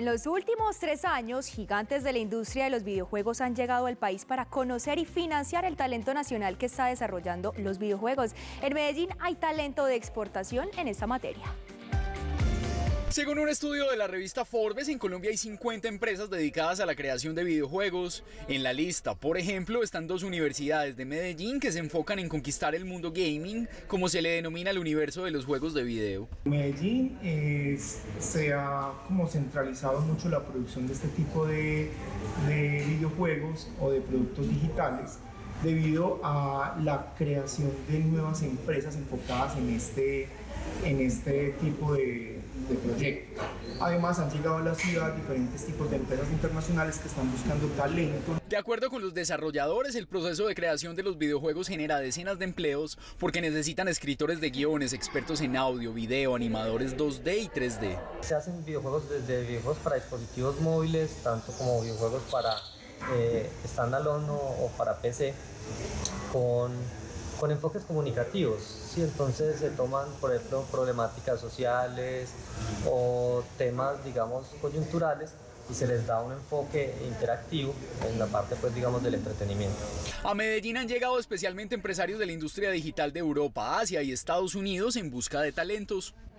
En los últimos 3 años, gigantes de la industria de los videojuegos han llegado al país para conocer y financiar el talento nacional que está desarrollando los videojuegos. En Medellín hay talento de exportación en esta materia. Según un estudio de la revista Forbes, en Colombia hay 50 empresas dedicadas a la creación de videojuegos. En la lista, por ejemplo, están 2 universidades de Medellín que se enfocan en conquistar el mundo gaming, como se le denomina el universo de los juegos de video. Medellín se ha como centralizado mucho la producción de este tipo de videojuegos o de productos digitales debido a la creación de nuevas empresas enfocadas en este tipo de proyectos. Además, han llegado a la ciudad diferentes tipos de empresas internacionales que están buscando talento. De acuerdo con los desarrolladores, el proceso de creación de los videojuegos genera decenas de empleos porque necesitan escritores de guiones, expertos en audio, video, animadores 2D y 3D. Se hacen videojuegos desde videojuegos para dispositivos móviles, tanto como videojuegos para standalone o para PC, con enfoques comunicativos, ¿sí? Entonces se toman, por ejemplo, problemáticas sociales o temas, digamos, coyunturales y se les da un enfoque interactivo en la parte, pues, digamos, del entretenimiento. A Medellín han llegado especialmente empresarios de la industria digital de Europa, Asia y Estados Unidos en busca de talentos.